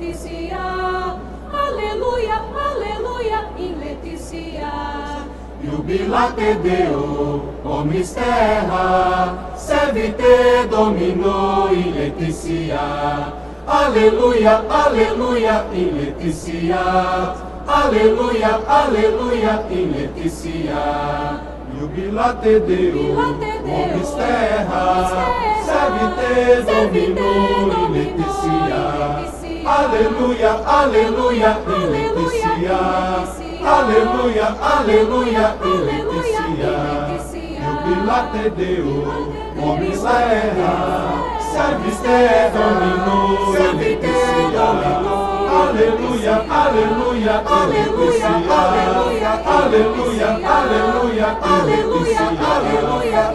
Letícia. Aleluia, aleluia, in Letícia. Jubilate Deo, omnis terra, servite Domino in Letícia. Aleluia, aleluia, in Letícia. Aleluia, aleluia, in Letícia. Jubilate Deo, omnis terra, servite Domino in Letícia. Aleluia, aleluia, in Letícia. Aleluia, aleluia, in Letícia. Jubilate Deo, omnis terra, servite Domino in Letícia. Aleluia, aleluia, aleluia, aleluia, aleluia, aleluia, aleluia,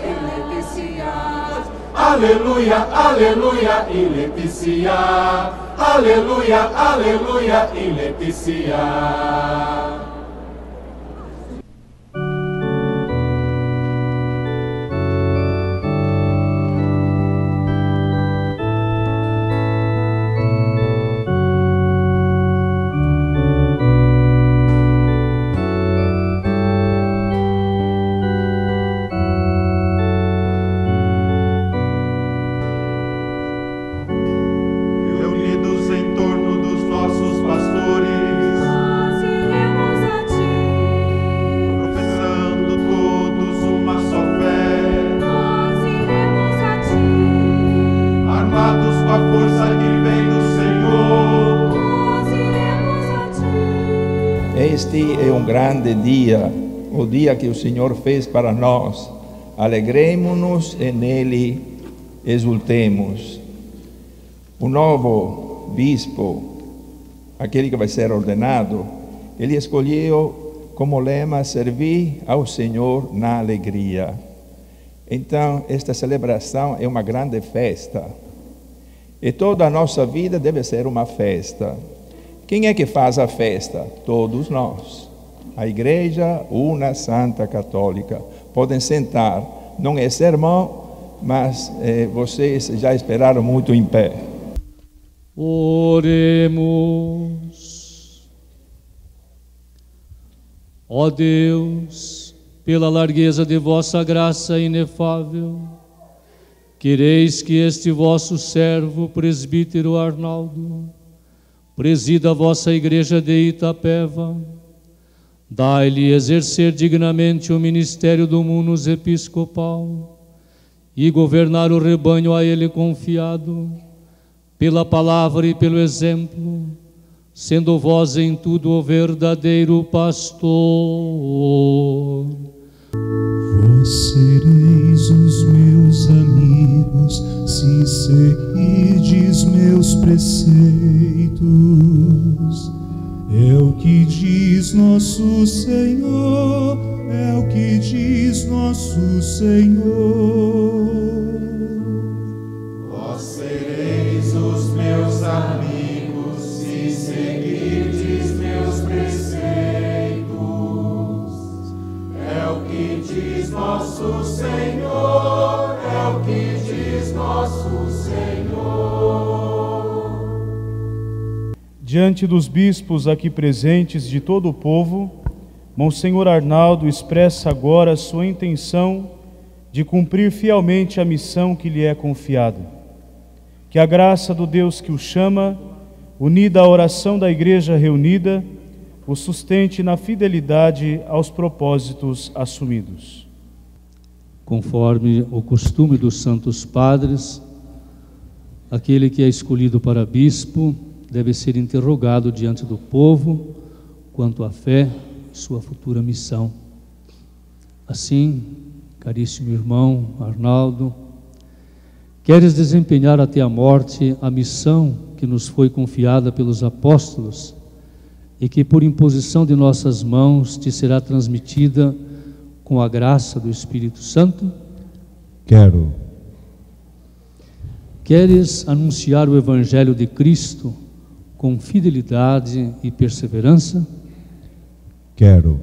aleluia, aleluia, in Letícia. Aleluia, aleluia, in Letícia. Este é um grande dia, o dia que o Senhor fez para nós. Alegremos-nos e nele exultemos. O novo bispo, aquele que vai ser ordenado, ele escolheu como lema servir ao Senhor na alegria. Então, esta celebração é uma grande festa. E toda a nossa vida deve ser uma festa. Quem é que faz a festa? Todos nós. A Igreja Una Santa Católica. Podem sentar. Não é sermão, mas vocês já esperaram muito em pé. Oremos. Ó Deus, pela largueza de vossa graça inefável, quereis que este vosso servo, presbítero Arnaldo, presida a vossa igreja de Itapeva, dai-lhe exercer dignamente o ministério do munus episcopal e governar o rebanho a ele confiado, pela palavra e pelo exemplo, sendo vós em tudo o verdadeiro pastor. Vós sereis os meus amigos, se seguides meus preceitos. É o que diz nosso Senhor, é o que diz nosso Senhor. Vós sereis os meus amigos, se seguides meus preceitos. É o que diz nosso Senhor, é o que diz nosso Senhor. Diante dos bispos aqui presentes de todo o povo, Monsenhor Arnaldo expressa agora sua intenção de cumprir fielmente a missão que lhe é confiada. Que a graça do Deus que o chama, unida à oração da Igreja reunida, o sustente na fidelidade aos propósitos assumidos. Conforme o costume dos santos padres, aquele que é escolhido para bispo deve ser interrogado diante do povo quanto à fé e sua futura missão. Assim, caríssimo irmão Arnaldo, queres desempenhar até a morte a missão que nos foi confiada pelos apóstolos e que por imposição de nossas mãos te será transmitida com a graça do Espírito Santo? Quero. Queres anunciar o Evangelho de Cristo com fidelidade e perseverança? Quero.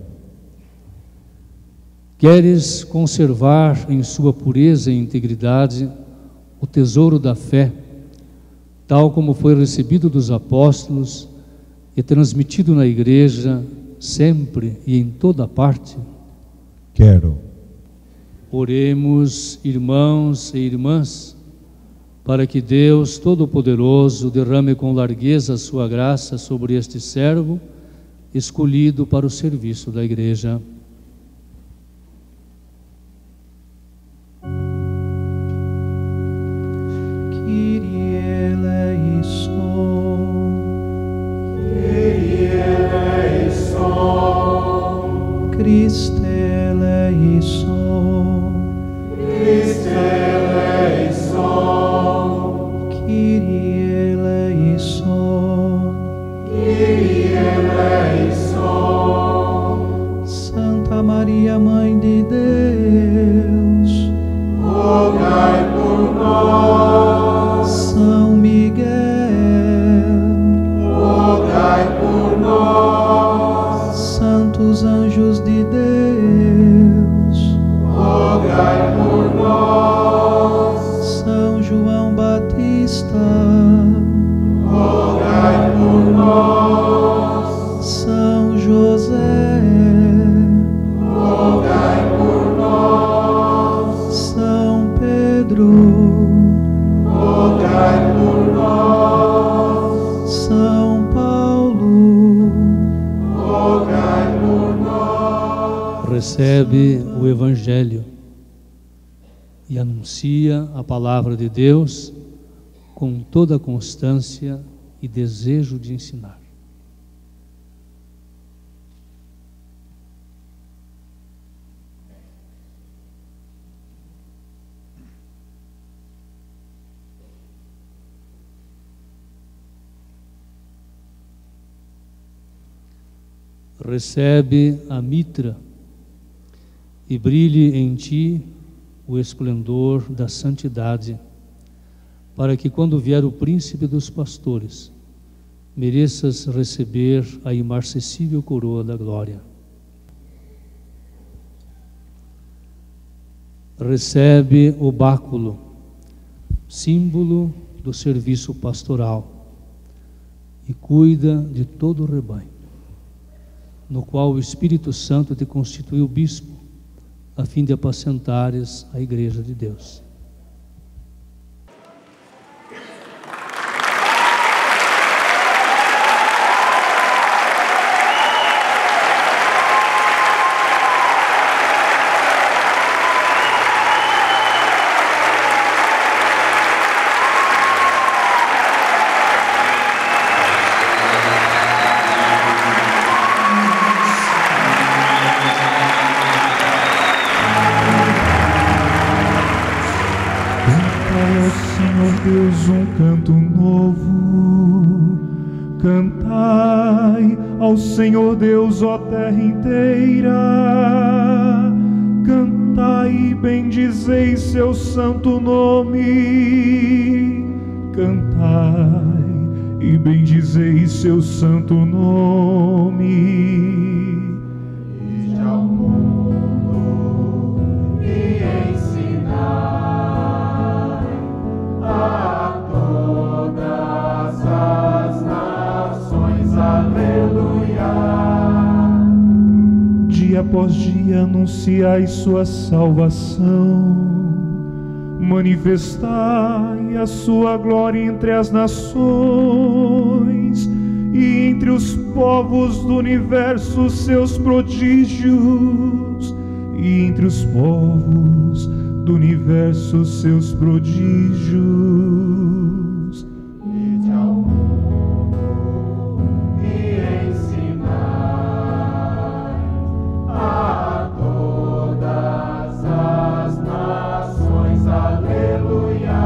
Queres conservar em sua pureza e integridade o tesouro da fé, tal como foi recebido dos apóstolos e transmitido na igreja sempre e em toda parte? Quero. Oremos, irmãos e irmãs, para que Deus Todo-Poderoso derrame com largueza a sua graça sobre este servo, escolhido para o serviço da igreja. Kyrie eleison, Kyrie eleison, Christe eleison, Christe eleison, Kyrie eleison, Kyrie eleison. Santa Maria, Mãe de Deus, Rogai por nós, São Miguel, rogai por nós, santos anjos de Deus, rogai por nós, São João Batista, rogai por nós, São José, rogai por nós, São Pedro, rogai por nós, São Paulo, rogai por nós. Recebe o Evangelho e anuncia a palavra de Deus com toda constância e desejo de ensinar. Recebe a mitra e brilhe em ti o esplendor da santidade, para que quando vier o príncipe dos pastores, mereças receber a imarcessível coroa da glória. Recebe o báculo, símbolo do serviço pastoral, e cuida de todo o rebanho, no qual o Espírito Santo te constituiu bispo, a fim de apacentares a Igreja de Deus. Deus, um canto novo. Cantai ao Senhor Deus, ó terra inteira. Cantai e bendizei seu santo nome. Cantai e bendizei seu santo nome. Ide ao mundo e ensinai a todas as nações. Aleluia. Dia após dia anunciai sua salvação, manifestai a sua glória entre as nações e entre os povos do universo seus prodígios, e entre os povos do universo seus prodígios. Ide ao mundo e ensinai a todas as nações. Aleluia.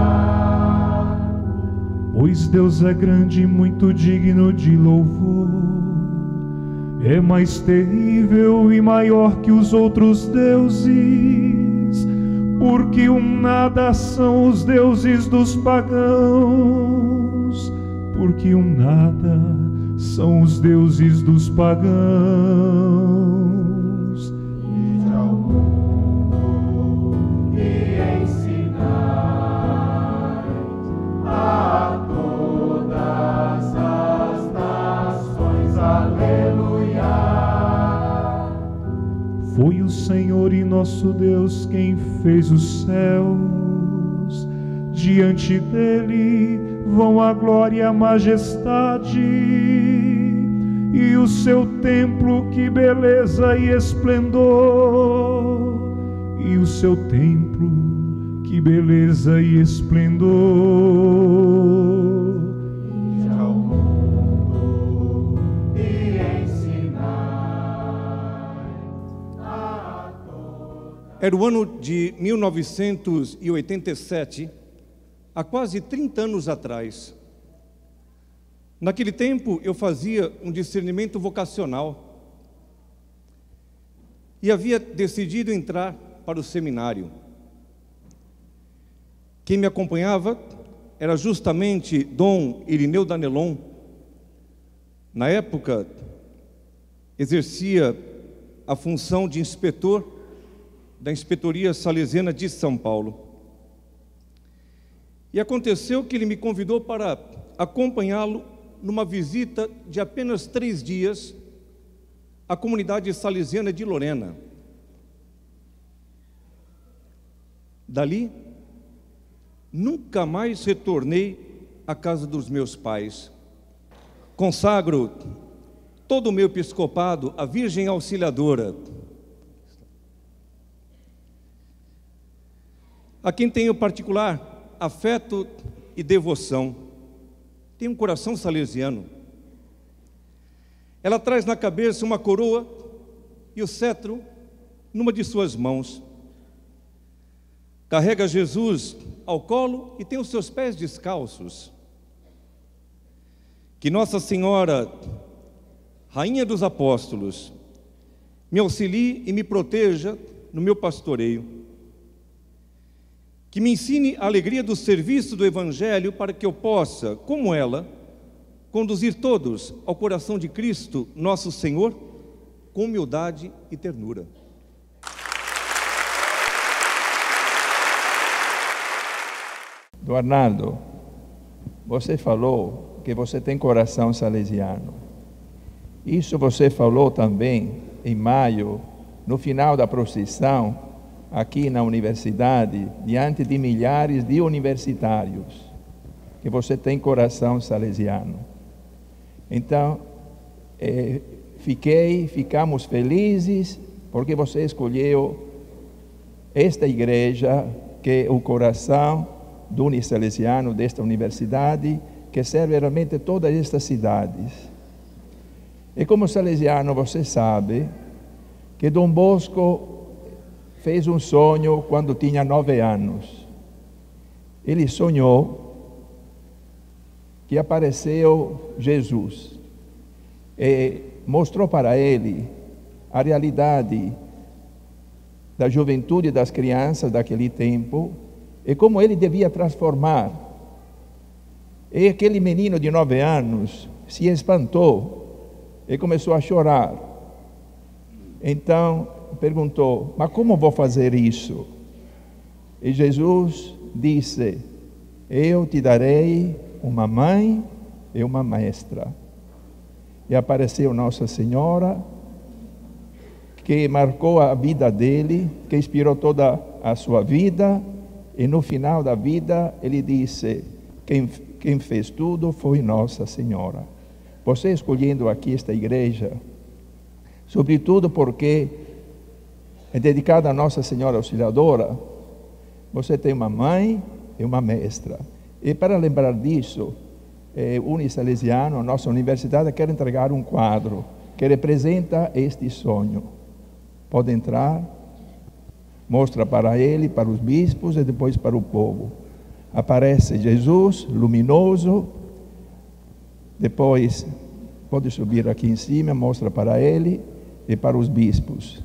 Pois Deus é grande e muito digno de louvor, é mais terrível e maior que os outros deuses, porque um nada são os deuses dos pagãos, porque um nada são os deuses dos pagãos. Ide ao mundo e ensinai a todas nosso Deus quem fez os céus. Diante dele vão a glória e a majestade, e o seu templo, que beleza e esplendor. E o seu templo, que beleza e esplendor. Ir ao mundo e ensinar a todos. Era o ano de 1987, há quase 30 anos atrás. Naquele tempo eu fazia um discernimento vocacional e havia decidido entrar para o seminário. Quem me acompanhava era justamente Dom Irineu Danelon. Na época, exercia a função de inspetor da Inspetoria Salesiana de São Paulo. E aconteceu que ele me convidou para acompanhá-lo numa visita de apenas 3 dias à comunidade salesiana de Lorena. Dali, nunca mais retornei à casa dos meus pais. Consagro todo o meu episcopado à Virgem Auxiliadora, a quem tenho particular afeto e devoção. Tem um coração salesiano. Ela traz na cabeça uma coroa e o cetro numa de suas mãos. Carrega Jesus ao colo e tem os seus pés descalços. Que Nossa Senhora, Rainha dos Apóstolos, me auxilie e me proteja no meu pastoreio. Que me ensine a alegria do serviço do Evangelho para que eu possa, como ela, conduzir todos ao coração de Cristo, nosso Senhor, com humildade e ternura. Do Arnaldo, você falou que você tem coração salesiano. Isso você falou também em maio, no final da procissão, aqui na universidade, diante de milhares de universitários, que você tem coração salesiano. Então, ficamos felizes porque você escolheu esta igreja, que é o coração do Unisalesiano desta universidade, que serve realmente todas estas cidades. E como salesiano, você sabe que Dom Bosco fez um sonho quando tinha 9 anos. Ele sonhou que apareceu Jesus e mostrou para ele a realidade da juventude das crianças daquele tempo e como ele devia transformar. E aquele menino de 9 anos se espantou e começou a chorar. Então perguntou: mas como vou fazer isso? E Jesus disse: eu te darei uma mãe e uma mestra. E apareceu Nossa Senhora, que marcou a vida dele, que inspirou toda a sua vida. E no final da vida ele disse: quem fez tudo foi Nossa Senhora. Você escolhendo aqui esta igreja, sobretudo porque é dedicada a Nossa Senhora Auxiliadora, você tem uma mãe e uma mestra. E para lembrar disso, o Unisalesiano, a nossa universidade, quer entregar um quadro que representa este sonho. Pode entrar, mostra para ele, para os bispos e depois para o povo. Aparece Jesus, luminoso. Depois pode subir aqui em cima, mostra para ele e para os bispos.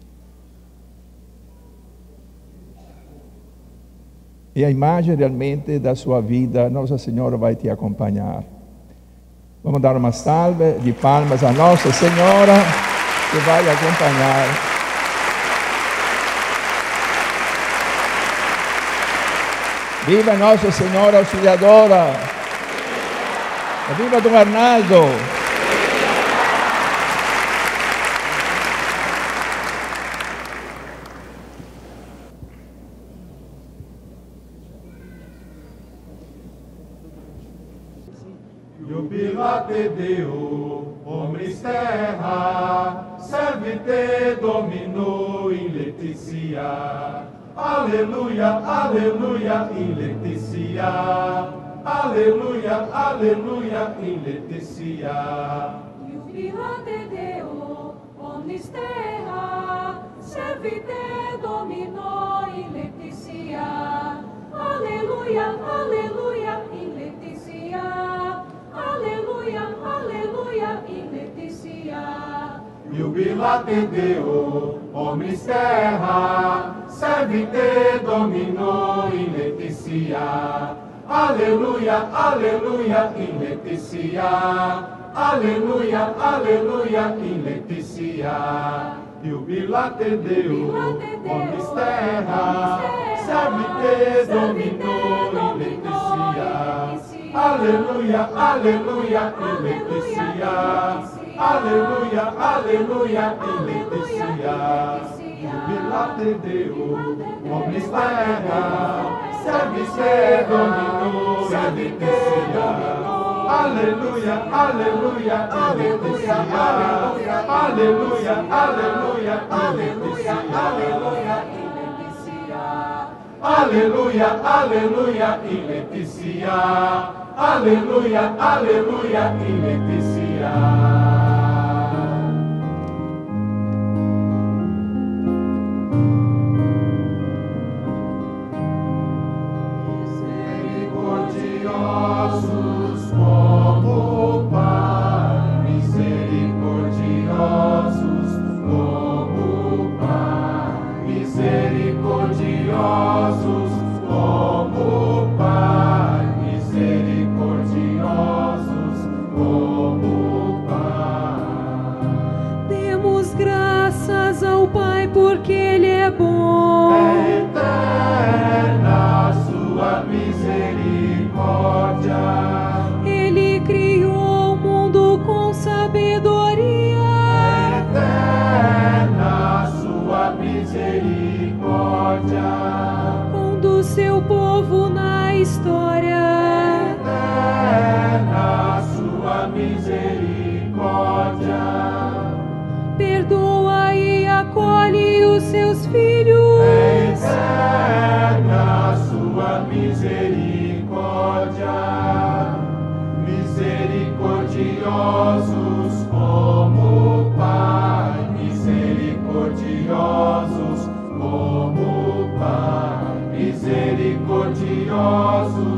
E a imagem realmente da sua vida, Nossa Senhora vai te acompanhar. Vamos dar uma salva de palmas a Nossa Senhora, que vai acompanhar. Viva Nossa Senhora Auxiliadora! Viva Dom Arnaldo! Jubilate Deo, omnis terra, servite Domino in Laetitia. Alleluia, alleluia in Laetitia. Alleluia, alleluia in Laetitia. Jubilate Deo, omnis terra, servite Domino in Laetitia. Alleluia, alleluia in Laetitia. Alleluia, alleluia in Laetitia. Jubilate Deo, omnis terra, servite Domino in Laetitia. Alleluia, alleluia in Laetitia. Alleluia, alleluia in Laetitia. Jubilate Deo, omnis terra, servite Domino in Laetitia. Alleluia, alleluia in Laetitia. Alleluia, alleluia in Laetitia. Jubilate Deo, omnis terra, servite Domino in Laetitia. Alleluia, alleluia, alleluia, alleluia, alleluia, alleluia, alleluia, alleluia, alleluia, in Laetitia. Alleluia, alleluia, in Laetitia. Porque Ele é bom. É eterna sua misericórdia. Ele criou o mundo com sabedoria. É eterna sua misericórdia. Conduz seu povo na história. Eterna sua misericórdia. Perdoa e acolhe os seus filhos. É eterna sua misericórdia. Misericordiosos como o Pai, misericordiosos como o Pai, misericordiosos